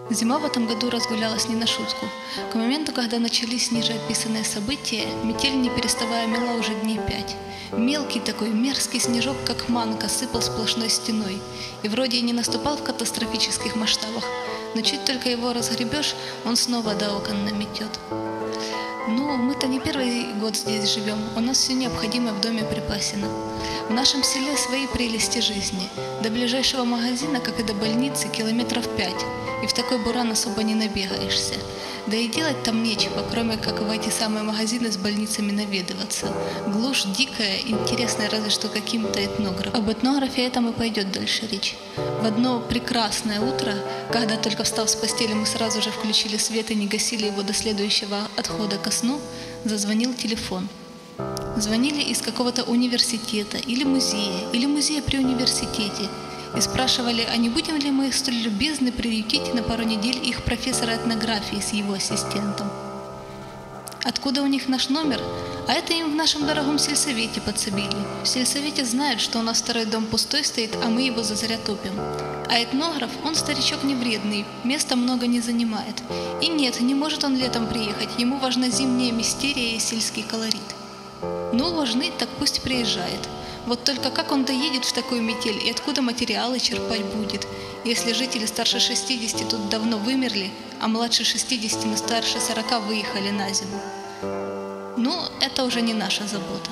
Зима в этом году разгулялась не на шутку. К моменту, когда начались ниже описанные события, метель, не переставая, мела уже дней 5. Мелкий такой мерзкий снежок, как манка, сыпал сплошной стеной. И вроде и не наступал в катастрофических масштабах, но чуть только его разгребешь, он снова до окон наметет. Ну, мы-то не первый год здесь живем, у нас все необходимое в доме припасено. В нашем селе свои прелести жизни. До ближайшего магазина, как и до больницы, километров 5, и в такой буран особо не набегаешься. Да и делать там нечего, кроме как в эти самые магазины с больницами наведываться. Глушь дикая, интересная разве что каким-то этнографом. Об этнографе этом и пойдет дальше речь. В одно прекрасное утро, когда только встав с постели, мы сразу же включили свет и не гасили его до следующего отхода ко сну, зазвонил телефон. Звонили из какого-то университета или музея при университете, и спрашивали, а не будем ли мы столь любезны приютить на пару недель их профессора этнографии с его ассистентом. Откуда у них наш номер? А это им в нашем дорогом сельсовете подсобили. В сельсовете знают, что у нас второй дом пустой стоит, а мы его зазря топим. А этнограф, он старичок не вредный, места много не занимает. И нет, не может он летом приехать, ему важна зимняя мистерия и сельский колорит. Ну, важны, так пусть приезжает. Вот только как он доедет в такую метель и откуда материалы черпать будет, если жители старше 60 тут давно вымерли, а младше 60, но старше 40 выехали на зиму? Ну, это уже не наша забота.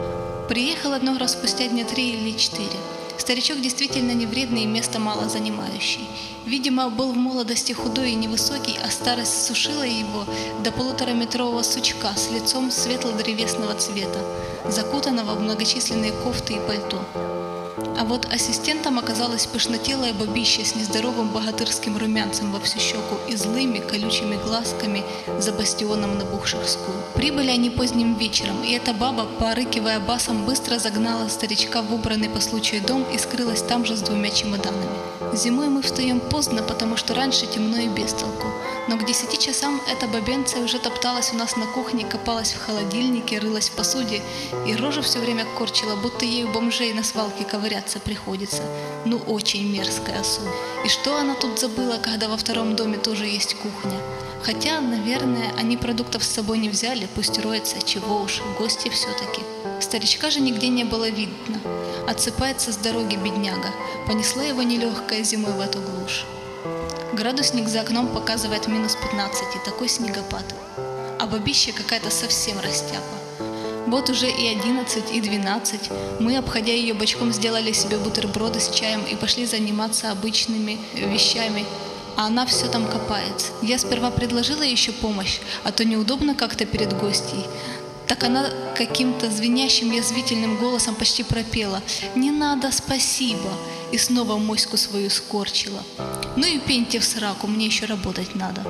Приехал этнограф спустя дня 3 или 4. Старичок действительно не вредный и место мало занимающий. Видимо, был в молодости худой и невысокий, а старость сушила его до 1,5-метрового сучка с лицом светло-древесного цвета, закутанного в многочисленные кофты и пальто. А вот ассистентом оказалась пышнотелая бабища с нездоровым богатырским румянцем во всю щеку и злыми колючими глазками за бастионом набухших скул. Прибыли они поздним вечером, и эта баба, порыкивая басом, быстро загнала старичка в убранный по случаю дом и скрылась там же с 2 чемоданами. Зимой мы встаем поздно, потому что раньше темно и без толку. Но к 10 часам эта бабенция уже топталась у нас на кухне, копалась в холодильнике, рылась в посуде и рожу все время корчила, будто ей у бомжей на свалке ковыряться приходится. Ну, очень мерзкая особа. И что она тут забыла, когда во втором доме тоже есть кухня? Хотя, наверное, они продуктов с собой не взяли, пусть роется, чего уж, гости все-таки. Старичка же нигде не было видно. Отсыпается с дороги бедняга. Понесла его нелегкая зимой в эту глушь. Градусник за окном показывает -15, и такой снегопад. А бабища какая-то совсем растяпа. Вот уже и 11, и 12. Мы, обходя ее бочком, сделали себе бутерброды с чаем и пошли заниматься обычными вещами. А она все там копается. Я сперва предложила еще помощь, а то неудобно как-то перед гостьей. Так она каким-то звенящим язвительным голосом почти пропела: «Не надо, спасибо!» И снова моську свою скорчила. Ну и пеньте в сраку, мне еще работать надо.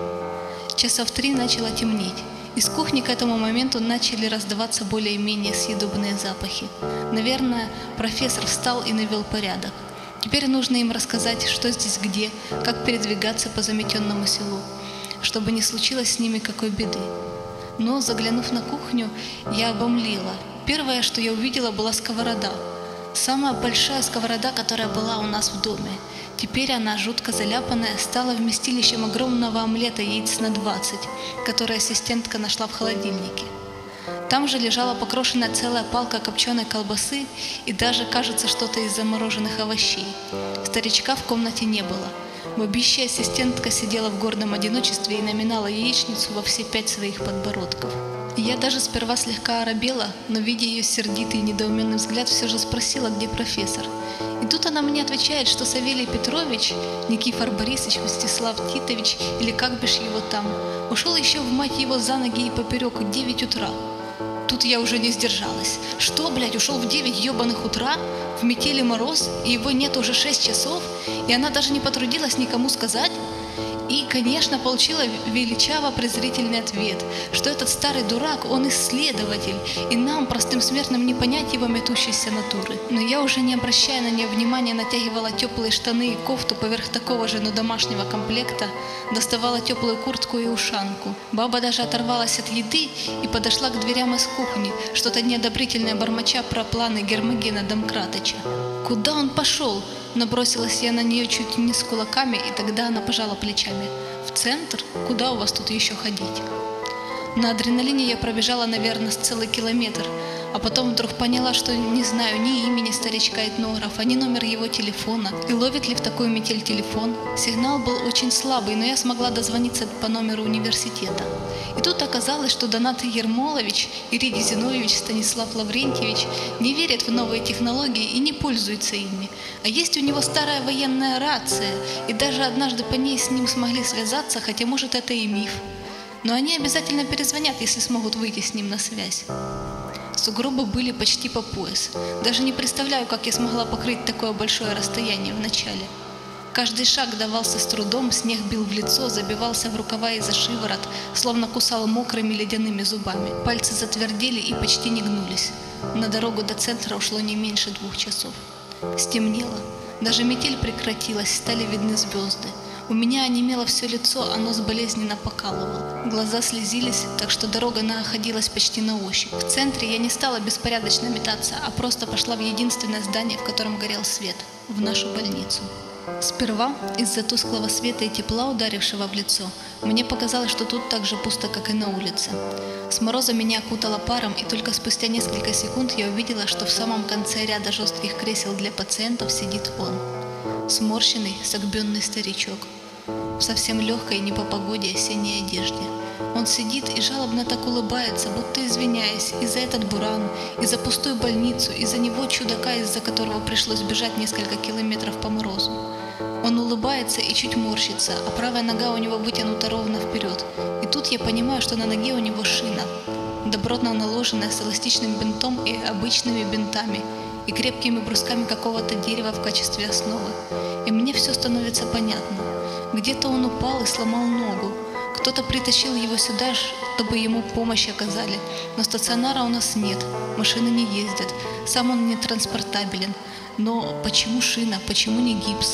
Часов 3 начало темнеть. Из кухни к этому моменту начали раздаваться более-менее съедобные запахи. Наверное, профессор встал и навел порядок. Теперь нужно им рассказать, что здесь где, как передвигаться по заметенному селу, чтобы не случилось с ними какой беды. Но, заглянув на кухню, я обомлела. Первое, что я увидела, была сковорода. Самая большая сковорода, которая была у нас в доме. Теперь она, жутко заляпанная, стала вместилищем огромного омлета яиц на 20, который ассистентка нашла в холодильнике. Там же лежала покрошенная целая палка копченой колбасы и даже, кажется, что-то из замороженных овощей. Старичка в комнате не было. Бабища ассистентка сидела в гордом одиночестве и наминала яичницу во все 5 своих подбородков. Я даже сперва слегка оробела, но, видя ее сердитый и недоуменный взгляд, все же спросила, где профессор. И тут она мне отвечает, что Савелий Петрович, Никифор Борисович, Мстислав Титович, или как бишь его там, ушел еще в мать его за ноги и поперек в 9 утра. Тут я уже не сдержалась. Что, блядь, ушел в 9 ебаных утра? В метели мороз, и его нет уже 6 часов? И она даже не потрудилась никому сказать? И, конечно, получила величаво-презрительный ответ, что этот старый дурак, он исследователь, и нам, простым смертным, не понять его метущейся натуры. Но я, уже не обращая на нее внимания, натягивала теплые штаны и кофту поверх такого же, но домашнего комплекта, доставала теплую куртку и ушанку. Баба даже оторвалась от еды и подошла к дверям из кухни, что-то неодобрительное бормоча про планы Гермогена Домкратыча. Куда он пошел? Набросилась я на нее чуть не с кулаками, и тогда она пожала плечами. «В центр? Куда у вас тут еще ходить?» На адреналине я пробежала, наверное, с целый километр, а потом вдруг поняла, что не знаю ни имени старичка-этнографа, ни номер его телефона, и ловит ли в такую метель телефон. Сигнал был очень слабый, но я смогла дозвониться по номеру университета. И тут оказалось, что Донат Ермолович, Иридий Зиновьевич, Станислав Лаврентьевич не верят в новые технологии и не пользуются ими. А есть у него старая военная рация, и даже однажды по ней с ним смогли связаться, хотя, может, это и миф. Но они обязательно перезвонят, если смогут выйти с ним на связь. Сугробы были почти по пояс. Даже не представляю, как я смогла покрыть такое большое расстояние вначале. Каждый шаг давался с трудом, снег бил в лицо, забивался в рукава и за шиворот, словно кусал мокрыми ледяными зубами. Пальцы затвердели и почти не гнулись. На дорогу до центра ушло не меньше 2 часов. Стемнело. Даже метель прекратилась, стали видны звезды. У меня онемело все лицо, а нос болезненно покалывал. Глаза слезились, так что дорога находилась почти на ощупь. В центре я не стала беспорядочно метаться, а просто пошла в единственное здание, в котором горел свет – в нашу больницу. Сперва, из-за тусклого света и тепла, ударившего в лицо, мне показалось, что тут так же пусто, как и на улице. С мороза меня окутало паром, и только спустя несколько секунд я увидела, что в самом конце ряда жестких кресел для пациентов сидит он. Сморщенный, согбенный старичок. В совсем легкой, не по погоде, осенней одежде. Он сидит и жалобно так улыбается, будто извиняясь и за этот буран, и за пустую больницу, и за него, чудака, из-за которого пришлось бежать несколько километров по морозу. Он улыбается и чуть морщится, а правая нога у него вытянута ровно вперед. И тут я понимаю, что на ноге у него шина, добротно наложенная с эластичным бинтом и обычными бинтами, и крепкими брусками какого-то дерева в качестве основы. И мне все становится понятно. Где-то он упал и сломал ногу. Кто-то притащил его сюда, чтобы ему помощь оказали. Но стационара у нас нет, машины не ездят, сам он не транспортабелен. Но почему шина, почему не гипс?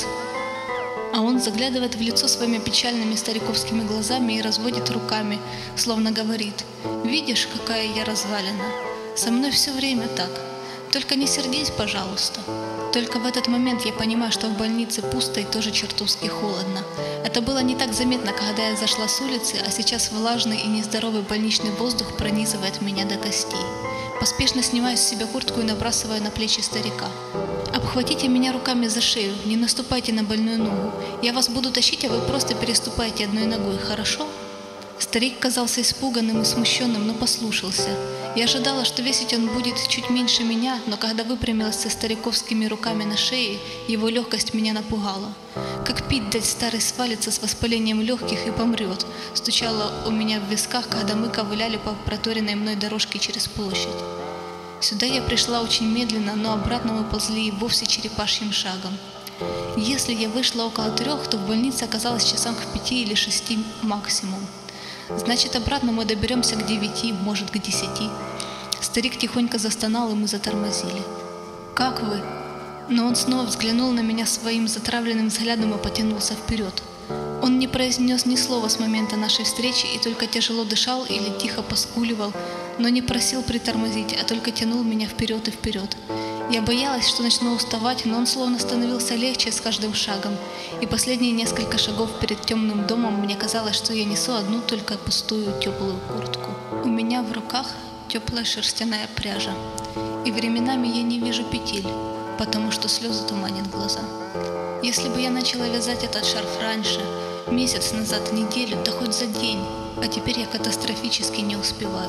А он заглядывает в лицо своими печальными стариковскими глазами и разводит руками, словно говорит: «Видишь, какая я развалина? Со мной все время так. Только не сердись, пожалуйста». Только в этот момент я понимаю, что в больнице пусто и тоже чертовски холодно. Это было не так заметно, когда я зашла с улицы, а сейчас влажный и нездоровый больничный воздух пронизывает меня до костей. Поспешно снимаю с себя куртку и набрасываю на плечи старика. «Обхватите меня руками за шею, не наступайте на больную ногу. Я вас буду тащить, а вы просто переступаете одной ногой, хорошо?» Старик казался испуганным и смущенным, но послушался. Я ожидала, что весить он будет чуть меньше меня, но когда выпрямилась со стариковскими руками на шее, его легкость меня напугала. «Как пить дать, старый свалится с воспалением легких и помрет», стучало у меня в висках, когда мы ковыляли по проторенной мной дорожке через площадь. Сюда я пришла очень медленно, но обратно мы ползли и вовсе черепашьим шагом. Если я вышла около 3, то в больнице оказалась часам к 5 или 6 максимум. Значит, обратно мы доберемся к 9, может, к 10. Старик тихонько застонал, и мы затормозили. «Как вы?» Но он снова взглянул на меня своим затравленным взглядом и потянулся вперед. Он не произнес ни слова с момента нашей встречи и только тяжело дышал или тихо поскуливал, но не просил притормозить, а только тянул меня вперед и вперед. Я боялась, что начну уставать, но он словно становился легче с каждым шагом, и последние несколько шагов перед темным домом мне казалось, что я несу одну только пустую теплую куртку. У меня в руках теплая шерстяная пряжа, и временами я не вижу петель, потому что слезы туманят глаза. Если бы я начала вязать этот шарф раньше, месяц назад, неделю, да хоть за день, а теперь я катастрофически не успеваю.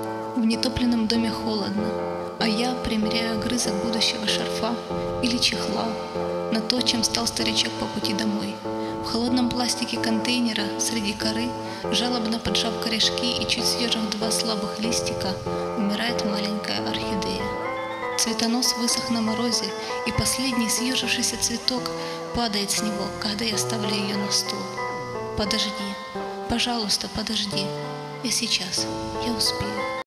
В нетопленном доме холодно, а я примеряю огрызок будущего шарфа или чехла на то, чем стал старичок по пути домой. В холодном пластике контейнера среди коры, жалобно поджав корешки и чуть съежив 2 слабых листика, умирает маленькая орхидея. Цветонос высох на морозе, и последний съежившийся цветок падает с него, когда я ставлю ее на стол. «Подожди, пожалуйста, подожди. Я сейчас, я успею».